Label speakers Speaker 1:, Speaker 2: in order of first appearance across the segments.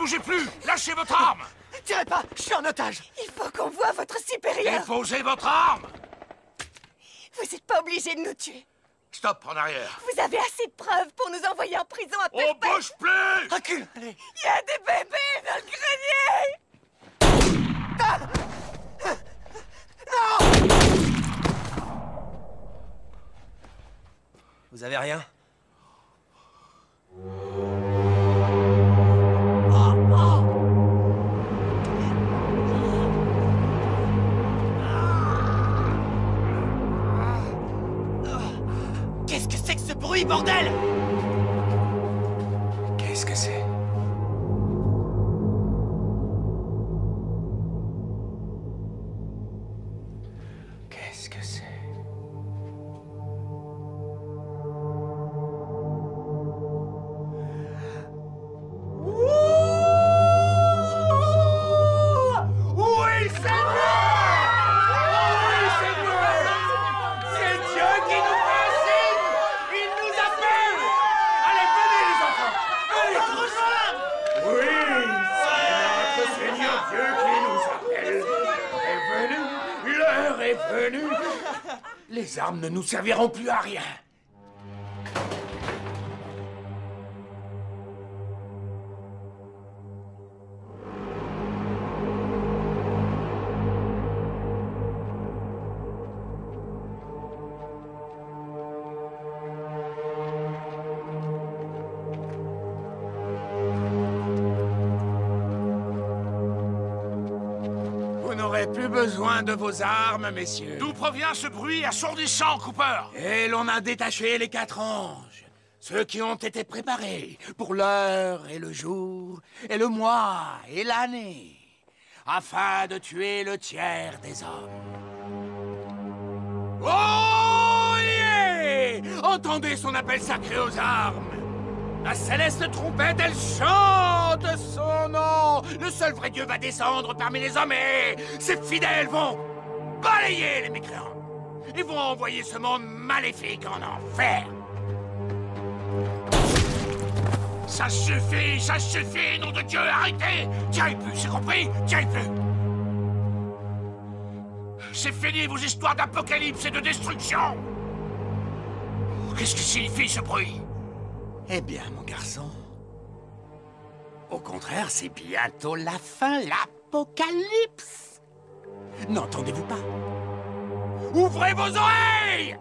Speaker 1: bougez plus! Lâchez votre arme!
Speaker 2: Tirez pas, je suis en otage.
Speaker 3: Il faut qu'on voie votre supérieur.
Speaker 1: Déposez votre arme!
Speaker 3: Vous n'êtes pas obligé de nous tuer.
Speaker 1: Stop, en arrière!
Speaker 3: Vous avez assez de preuves pour nous envoyer en prison à
Speaker 1: On
Speaker 3: perpète.
Speaker 1: bouge plus!
Speaker 2: Recule, allez.
Speaker 3: Il y a des bébés dans le grenier.
Speaker 2: Vous avez rien? Qu'est-ce que c'est que ce bruit, bordel?
Speaker 4: Qu'est-ce que c'est? Qu'est-ce que c'est?
Speaker 1: Oui, Seigneur! Oui, Seigneur! C'est Dieu qui nous fait un signe! Il nous appelle! Allez, venez, les enfants! Venez nous rejoindre! Oui, c'est notre Seigneur Dieu qui nous appelle! L'heure est venue! Les armes ne nous serviront plus à rien! Vous n'aurez plus besoin de vos armes, messieurs. D'où provient ce bruit assourdissant, Cooper? Et l'on a détaché les 4 anges. Ceux qui ont été préparés pour l'heure et le jour, et le mois et l'année, afin de tuer le tiers des hommes. Oh yeah! Entendez son appel sacré aux armes. La céleste trompette, elle chante son nom. Le seul vrai Dieu va descendre parmi les hommes et ses fidèles vont balayer les mécréants. Ils vont envoyer ce monde maléfique en enfer. Ça suffit, nom de Dieu, arrêtez! Tirez plus, c'est compris? Tirez plus! C'est fini vos histoires d'apocalypse et de destruction! Qu'est-ce que signifie ce bruit? Eh bien, mon garçon, au contraire, c'est bientôt la fin, l'apocalypse! N'entendez-vous pas? Ouvrez vos oreilles!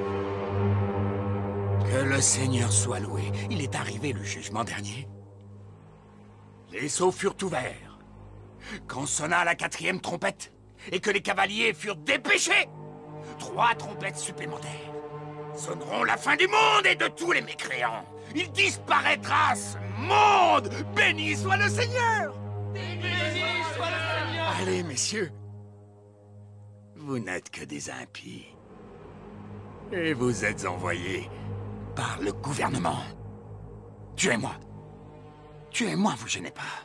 Speaker 1: Que le Seigneur soit loué. Il est arrivé le jugement dernier. Les sceaux furent ouverts. Quand sonna la 4e trompette, et que les cavaliers furent dépêchés, 3 trompettes supplémentaires sonneront la fin du monde et de tous les mécréants. Il disparaîtra, ce monde! Béni soit le Seigneur! Béni soit le Seigneur! Allez, messieurs. Vous n'êtes que des impies. Et vous êtes envoyés par le gouvernement. Tuez-moi. Tuez-moi, vous gênez pas.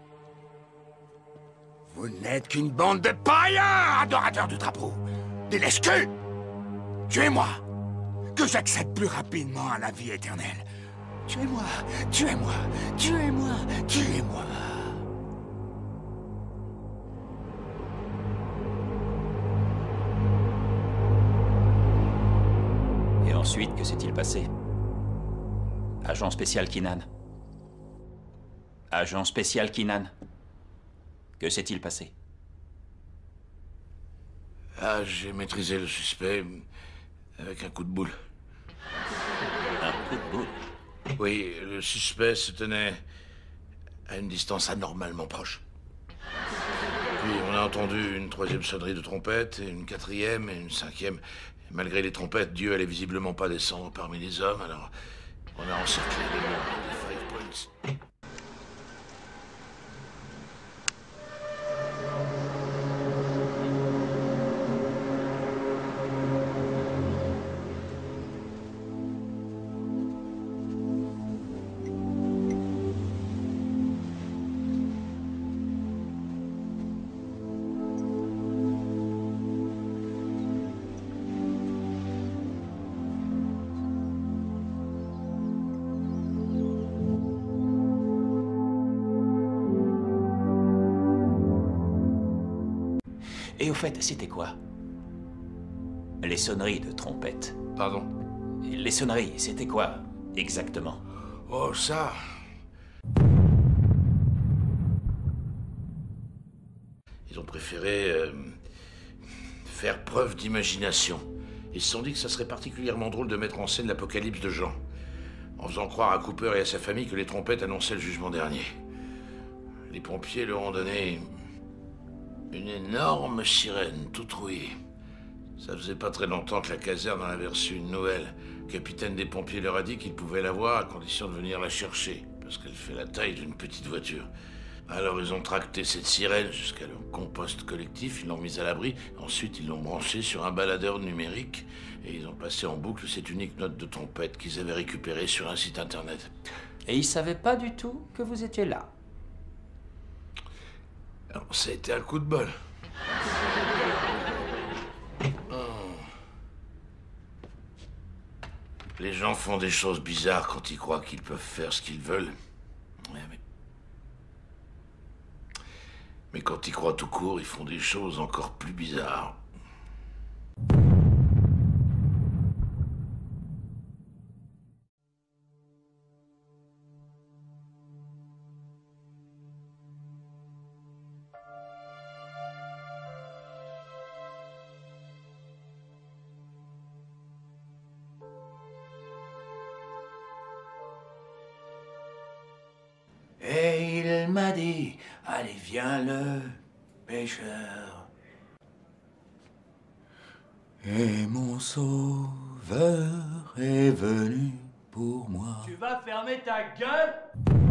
Speaker 1: Vous n'êtes qu'une bande de païens, adorateurs du drapeau. Des lèche-queues. Tuez-moi. Que j'accède plus rapidement à la vie éternelle. Tuez-moi, tuez-moi, tuez-moi, tuez-moi.
Speaker 5: Et ensuite, que s'est-il passé? Agent spécial Keenan. Agent spécial Keenan. Que s'est-il passé?
Speaker 1: Ah, j'ai maîtrisé le suspect avec un coup de boule.
Speaker 5: Un coup de boule?
Speaker 1: Oui, le suspect se tenait à une distance anormalement proche. Puis on a entendu une 3e sonnerie de trompette, et une 4e et une 5e. Et malgré les trompettes, Dieu allait visiblement pas descendre parmi les hommes, alors on a encerclé les membres des Five Points.
Speaker 5: Et au fait, c'était quoi? Les sonneries de trompette.
Speaker 6: Pardon?
Speaker 5: Les sonneries, c'était quoi, exactement?
Speaker 6: Oh, ça... Ils ont préféré faire preuve d'imagination. Ils se sont dit que ça serait particulièrement drôle de mettre en scène l'apocalypse de Jean, en faisant croire à Cooper et à sa famille que les trompettes annonçaient le jugement dernier. Les pompiers leur ont donné une énorme sirène toute rouillée. Ça faisait pas très longtemps que la caserne en avait reçu une nouvelle. Le capitaine des pompiers leur a dit qu'il pouvait l'avoir à condition de venir la chercher, parce qu'elle fait la taille d'une petite voiture. Alors ils ont tracté cette sirène jusqu'à leur compost collectif, ils l'ont mise à l'abri, ensuite ils l'ont branchée sur un baladeur numérique et ils ont passé en boucle cette unique note de trompette qu'ils avaient récupérée sur un site internet.
Speaker 5: Et ils savaient pas du tout que vous étiez là.
Speaker 6: Alors ça a été un coup de bol. Les gens font des choses bizarres quand ils croient qu'ils peuvent faire ce qu'ils veulent. Ouais, mais quand ils croient tout court, ils font des choses encore plus bizarres.
Speaker 1: Et il m'a dit, allez viens le pêcheur. Et mon sauveur est venu pour moi.
Speaker 2: Tu vas fermer ta gueule?